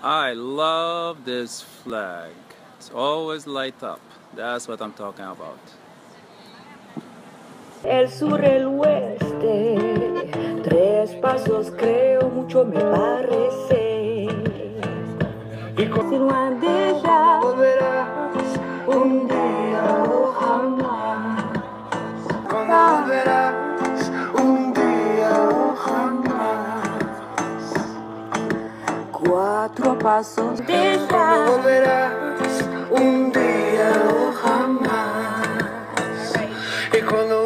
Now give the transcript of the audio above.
I love this flag. It's always light up. That's what I'm talking about. El sur, el oeste, 3 pasos creo, mucho me parece. Y continuando volverás un día o jamás. Cuando volverás un día o jamás. 4 pasos de ya. Volverás un día o jamás. Y cuando